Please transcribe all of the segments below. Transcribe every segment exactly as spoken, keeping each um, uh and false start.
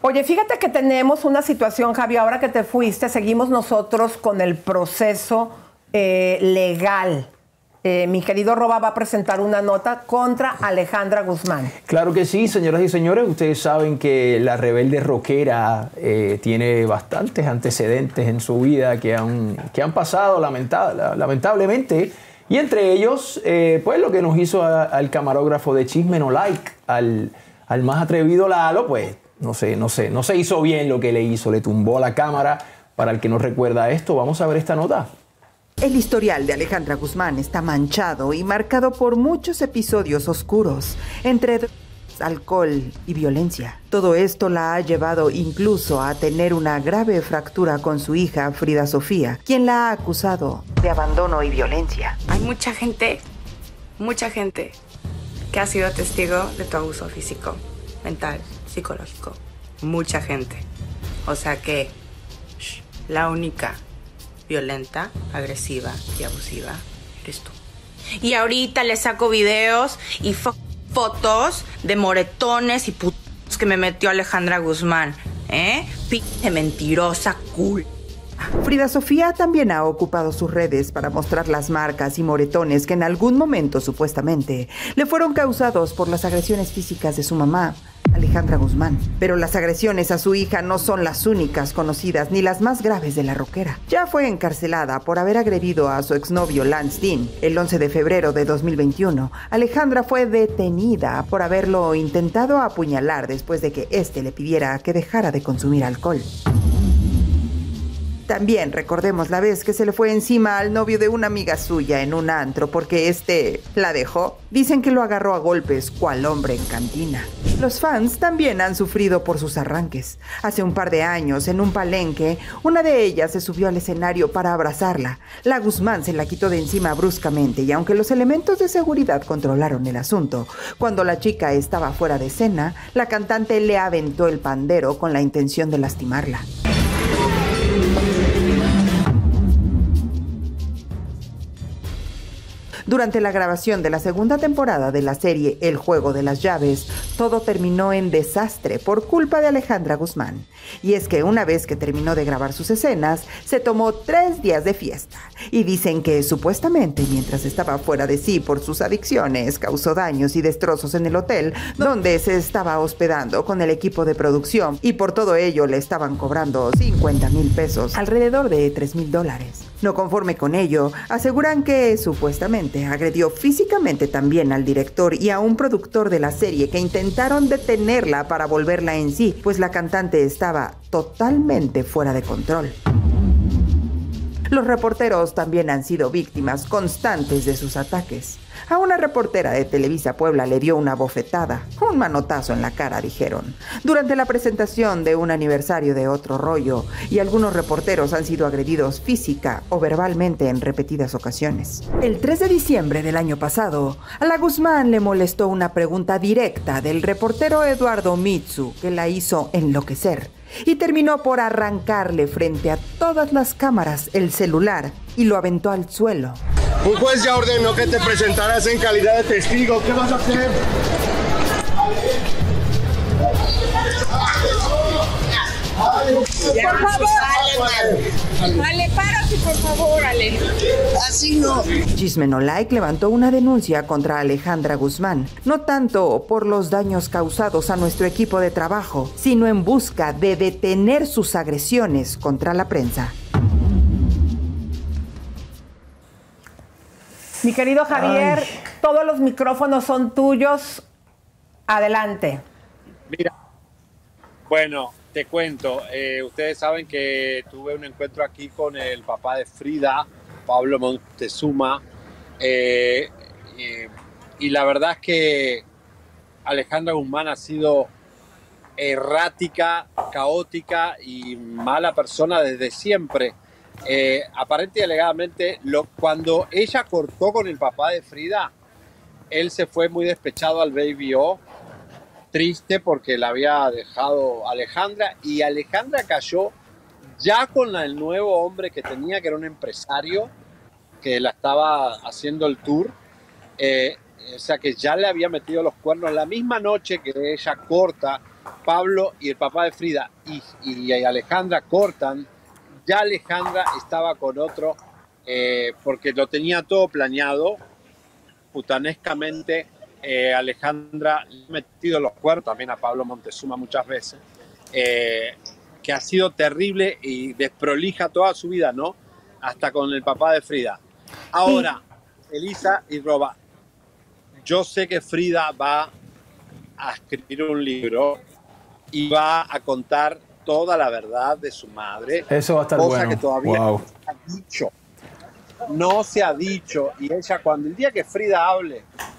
Oye, fíjate que tenemos una situación, Javi, ahora que te fuiste, seguimos nosotros con el proceso eh, legal. Eh, mi querido Roba va a presentar una nota contra Alejandra Guzmán. Claro que sí, señoras y señores. Ustedes saben que la rebelde rockera eh, tiene bastantes antecedentes en su vida que han, que han pasado lamentable, lamentablemente. Y entre ellos, eh, pues lo que nos hizo a, al camarógrafo de Chisme No Like, al, al más atrevido Lalo, pues no sé, no sé, no se hizo bien lo que le hizo, le tumbó la cámara. Para el que no recuerda esto, vamos a ver esta nota. El historial de Alejandra Guzmán está manchado y marcado por muchos episodios oscuros, entre alcohol y violencia. Todo esto la ha llevado incluso a tener una grave fractura con su hija Frida Sofía, quien la ha acusado de abandono y violencia. Hay mucha gente, mucha gente que ha sido testigo de tu abuso físico, mental, psicológico. Mucha gente. O sea que shh, la única violenta, agresiva y abusiva eres tú. Y ahorita le saco videos y fo fotos de moretones y putos que me metió Alejandra Guzmán, ¿eh? Pinche mentirosa, cool. Frida Sofía también ha ocupado sus redes para mostrar las marcas y moretones que en algún momento, supuestamente, le fueron causados por las agresiones físicas de su mamá, Alejandra Guzmán. Pero las agresiones a su hija no son las únicas conocidas ni las más graves de la rockera. Ya fue encarcelada por haber agredido a su exnovio Lance Dean. El once de febrero de dos mil veintiuno, Alejandra fue detenida por haberlo intentado apuñalar después de que éste le pidiera que dejara de consumir alcohol. También recordemos la vez que se le fue encima al novio de una amiga suya en un antro porque este la dejó. Dicen que lo agarró a golpes cual hombre en cantina. Los fans también han sufrido por sus arranques. Hace un par de años, en un palenque, una de ellas se subió al escenario para abrazarla. La Guzmán se la quitó de encima bruscamente y aunque los elementos de seguridad controlaron el asunto, cuando la chica estaba fuera de escena, la cantante le aventó el pandero con la intención de lastimarla. Durante la grabación de la segunda temporada de la serie El Juego de las Llaves, todo terminó en desastre por culpa de Alejandra Guzmán. Y es que una vez que terminó de grabar sus escenas, se tomó tres días de fiesta. Y dicen que supuestamente mientras estaba fuera de sí por sus adicciones, causó daños y destrozos en el hotel donde se estaba hospedando con el equipo de producción. Y por todo ello le estaban cobrando cincuenta mil pesos, alrededor de tres mil dólares. No conforme con ello, aseguran que supuestamente agredió físicamente también al director y a un productor de la serie que intentaron detenerla para volverla en sí, pues la cantante estaba totalmente fuera de control. Los reporteros también han sido víctimas constantes de sus ataques. A una reportera de Televisa Puebla le dio una bofetada, un manotazo en la cara, dijeron, durante la presentación de un aniversario de Otro Rollo, y algunos reporteros han sido agredidos física o verbalmente en repetidas ocasiones. El tres de diciembre del año pasado, a la Guzmán le molestó una pregunta directa del reportero Eduardo Mitsu, que la hizo enloquecer, y terminó por arrancarle frente a todas las cámaras el celular y lo aventó al suelo. Un juez ya ordenó que te presentaras en calidad de testigo. ¿Qué vas a hacer? Por favor, Ale, Ale, párate, por favor, Ale. Así no. Chisme No Like levantó una denuncia contra Alejandra Guzmán, no tanto por los daños causados a nuestro equipo de trabajo, sino en busca de detener sus agresiones contra la prensa. Mi querido Javier, Ay. todos los micrófonos son tuyos. Adelante. Mira, bueno, te cuento. Eh, ustedes saben que tuve un encuentro aquí con el papá de Frida, Pablo Montezuma, eh, eh, y la verdad es que Alejandra Guzmán ha sido errática, caótica y mala persona desde siempre. Eh, aparente y alegadamente, lo, cuando ella cortó con el papá de Frida, él se fue muy despechado al Baby O, triste porque la había dejado Alejandra, y Alejandra cayó ya con la, el nuevo hombre que tenía, que era un empresario que la estaba haciendo el tour, eh, o sea que ya le había metido los cuernos la misma noche que ella corta Pablo y el papá de Frida y, y, y Alejandra cortan, ya Alejandra estaba con otro, eh, porque lo tenía todo planeado, putanescamente. eh, Alejandra le ha metido los cuernos también a Pablo Montezuma muchas veces, eh, que ha sido terrible y desprolija toda su vida, ¿no? Hasta con el papá de Frida. Ahora, Elisa y Roba, yo sé que Frida va a escribir un libro y va a contar toda la verdad de su madre. Eso va a estar cosa bueno. que todavía Wow. no se ha dicho. No se ha dicho. Y ella, cuando el día que Frida hable,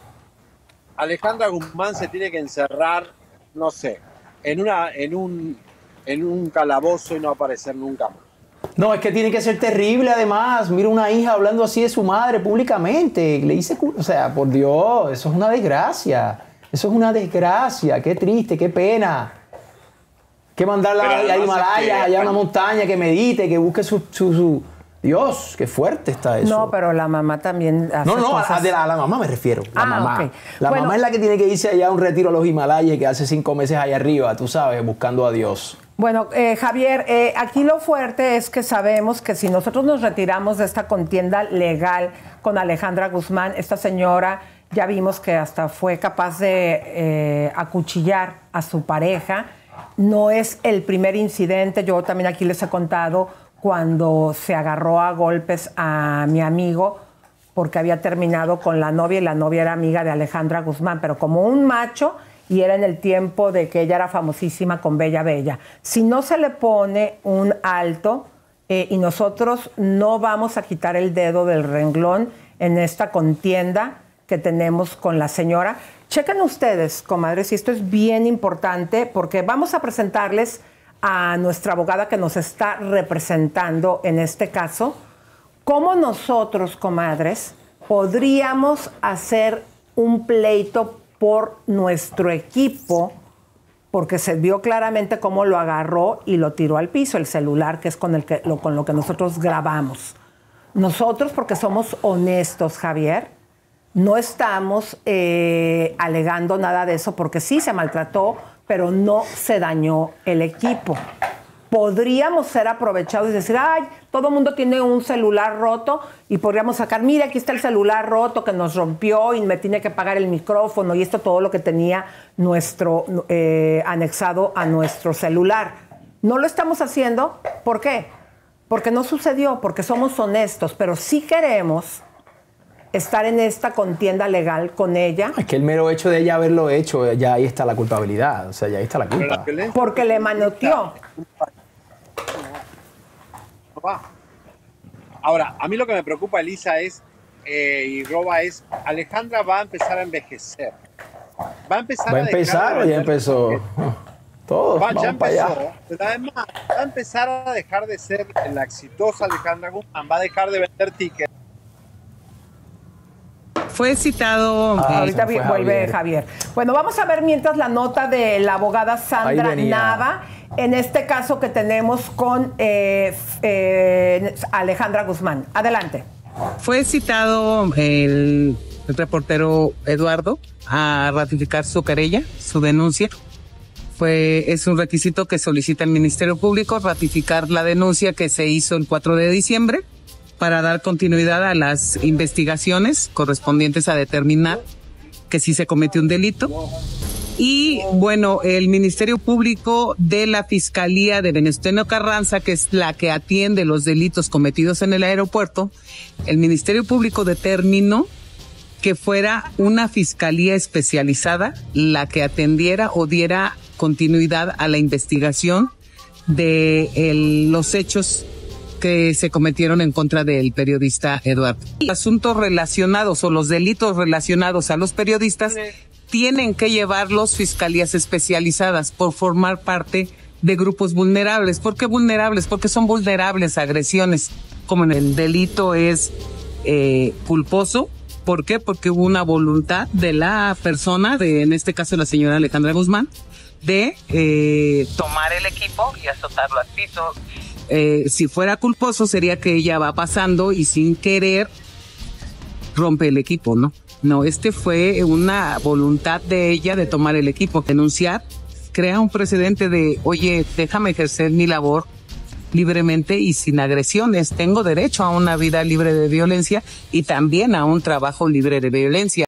Alejandra Guzmán se tiene que encerrar, no sé, en, una, en, un, en un calabozo y no aparecer nunca más. No, es que tiene que ser terrible además. Mira una hija hablando así de su madre públicamente. Le dice, o sea, por Dios, eso es una desgracia. Eso es una desgracia. Qué triste, qué pena. Que mandarla a Himalaya, allá a una montaña, que medite, que busque su, su, su... Dios, qué fuerte está eso. No, pero la mamá también hace No, no, cosas... a, de la, a la mamá me refiero. La Ah, mamá. ok. La Bueno, mamá es la que tiene que irse allá a un retiro a los Himalayas que hace cinco meses allá arriba, tú sabes, buscando a Dios. Bueno, eh, Javier, eh, aquí lo fuerte es que sabemos que si nosotros nos retiramos de esta contienda legal con Alejandra Guzmán, esta señora ya vimos que hasta fue capaz de eh, acuchillar a su pareja. No es el primer incidente, yo también aquí les he contado cuando se agarró a golpes a mi amigo porque había terminado con la novia y la novia era amiga de Alejandra Guzmán, pero como un macho, y era en el tiempo de que ella era famosísima con Bella Bella. Si no se le pone un alto eh, y nosotros no vamos a quitar el dedo del renglón en esta contienda que tenemos con la señora, chequen ustedes, comadres, y esto es bien importante porque vamos a presentarles a nuestra abogada que nos está representando en este caso, cómo nosotros, comadres, podríamos hacer un pleito por nuestro equipo, porque se vio claramente cómo lo agarró y lo tiró al piso, el celular, que es con, el que, lo, con lo que nosotros grabamos. Nosotros, porque somos honestos, Javier, no estamos eh, alegando nada de eso, porque sí se maltrató, pero no se dañó el equipo. Podríamos ser aprovechados y decir, ay, todo el mundo tiene un celular roto y podríamos sacar, mira, aquí está el celular roto que nos rompió y me tiene que pagar el micrófono y esto todo lo que tenía nuestro eh, anexado a nuestro celular. No lo estamos haciendo, ¿por qué? Porque no sucedió, porque somos honestos, pero sí queremos estar en esta contienda legal con ella. Es que el mero hecho de ella haberlo hecho, ya ahí está la culpabilidad, o sea, ya ahí está la culpa. Porque le manoteó. Ahora, a mí lo que me preocupa, Elisa, es, eh, y Roba, es, Alejandra va a empezar a envejecer. Va a empezar ¿Va a a empezar o ya empezó? Todos, va, vamos ya para empezó, allá. pero además va a empezar a dejar de ser la exitosa Alejandra Guzmán, va a dejar de vender tickets. Fue citado... Ah, eh, ahorita vuelve Javier. Javier. Bueno, vamos a ver mientras la nota de la abogada Sandra Nava, en este caso que tenemos con eh, eh, Alejandra Guzmán. Adelante. Fue citado el, el reportero Eduardo a ratificar su querella, su denuncia. Fue, es un requisito que solicita el Ministerio Público, ratificar la denuncia que se hizo el cuatro de diciembre para dar continuidad a las investigaciones correspondientes a determinar que sí se cometió un delito. Y bueno, el Ministerio Público de la Fiscalía de Venustiano Carranza, que es la que atiende los delitos cometidos en el aeropuerto, el Ministerio Público determinó que fuera una fiscalía especializada la que atendiera o diera continuidad a la investigación de el, los hechos que se cometieron en contra del periodista Eduardo. Los asuntos relacionados o los delitos relacionados a los periodistas tienen que llevarlos fiscalías especializadas por formar parte de grupos vulnerables. ¿Por qué vulnerables? Porque son vulnerables a agresiones. Como en el delito es eh, culposo. ¿Por qué? Porque hubo una voluntad de la persona, de, en este caso la señora Alejandra Guzmán, de eh, tomar el equipo y azotarlo al piso. Eh, si fuera culposo sería que ella va pasando y sin querer rompe el equipo, ¿no? No, este fue una voluntad de ella de tomar el equipo, denunciar crea un precedente de, oye, déjame ejercer mi labor libremente y sin agresiones. Tengo derecho a una vida libre de violencia y también a un trabajo libre de violencia.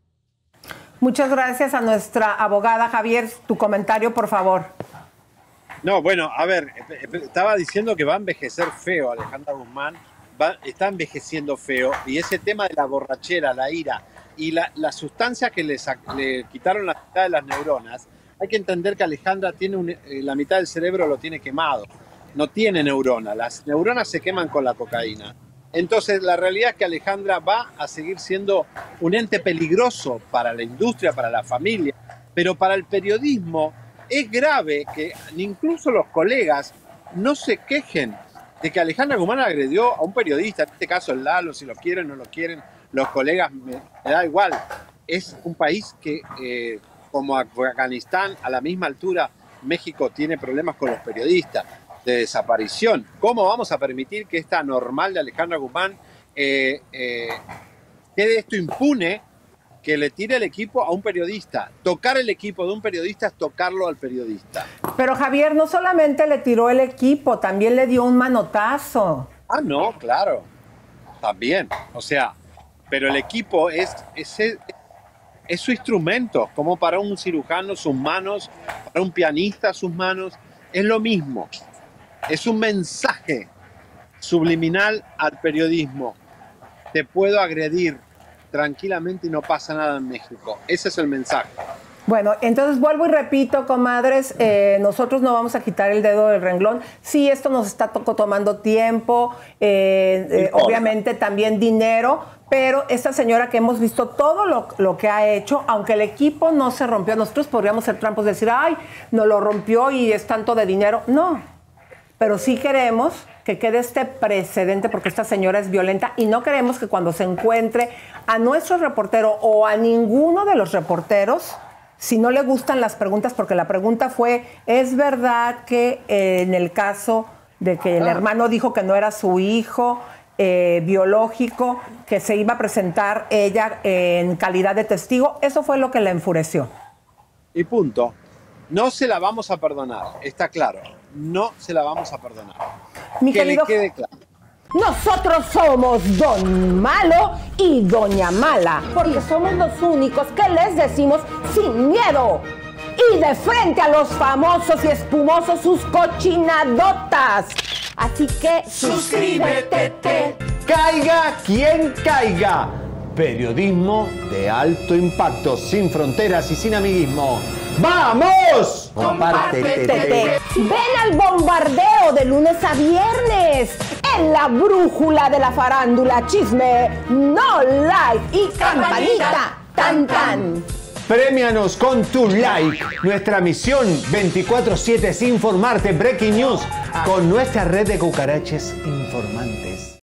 Muchas gracias a nuestra abogada. Javier, tu comentario, por favor. No, bueno, a ver, estaba diciendo que va a envejecer feo Alejandra Guzmán, va, está envejeciendo feo, y ese tema de la borrachera, la ira y la, la sustancia que le, le quitaron la mitad de las neuronas, hay que entender que Alejandra tiene un, la mitad del cerebro lo tiene quemado, no tiene neurona, las neuronas se queman con la cocaína. Entonces la realidad es que Alejandra va a seguir siendo un ente peligroso para la industria, para la familia, pero para el periodismo es grave que incluso los colegas no se quejen de que Alejandra Guzmán agredió a un periodista, en este caso el Lalo, si lo quieren o no lo quieren, los colegas, me, me da igual. Es un país que, eh, como Afganistán, a la misma altura, México tiene problemas con los periodistas de desaparición. ¿Cómo vamos a permitir que esta normal de Alejandra Guzmán eh, eh, quede esto impune? Que le tire el equipo a un periodista. Tocar el equipo de un periodista es tocarlo al periodista. Pero Javier, no solamente le tiró el equipo, también le dio un manotazo. Ah, no, claro. También. O sea, pero el equipo es, es, es, es su instrumento, como para un cirujano sus manos, para un pianista sus manos. Es lo mismo. Es un mensaje subliminal al periodismo. Te puedo agredir tranquilamente y no pasa nada en México. Ese es el mensaje. Bueno, entonces vuelvo y repito, comadres, eh, nosotros no vamos a quitar el dedo del renglón. Sí, esto nos está to tomando tiempo, eh, eh, obviamente también dinero, pero esta señora que hemos visto todo lo, lo que ha hecho, aunque el equipo no se rompió, nosotros podríamos ser trampos, decir, ay, no lo rompió y es tanto de dinero. No, pero sí queremos que quede este precedente porque esta señora es violenta y no queremos que cuando se encuentre a nuestro reportero o a ninguno de los reporteros, si no le gustan las preguntas, porque la pregunta fue, ¿es verdad que eh, en el caso de que el hermano dijo que no era su hijo eh, biológico, que se iba a presentar ella eh, en calidad de testigo? Eso fue lo que la enfureció. Y punto. No se la vamos a perdonar, está claro. No se la vamos a perdonar. Mi que querido, le quede claro. Nosotros somos Don Malo y Doña Mala, porque somos los únicos que les decimos sin miedo y de frente a los famosos y espumosos sus cochinadotas. Así que suscríbete. Caiga quien caiga. Periodismo de alto impacto, sin fronteras y sin amiguismo. ¡Vamos! Compártete. Ven al bombardeo de lunes a viernes en la brújula de la farándula, chisme, no like y campanita, tan tan. Premianos con tu like. Nuestra misión veinticuatro siete es informarte. Breaking News con nuestra red de cucaraches informantes.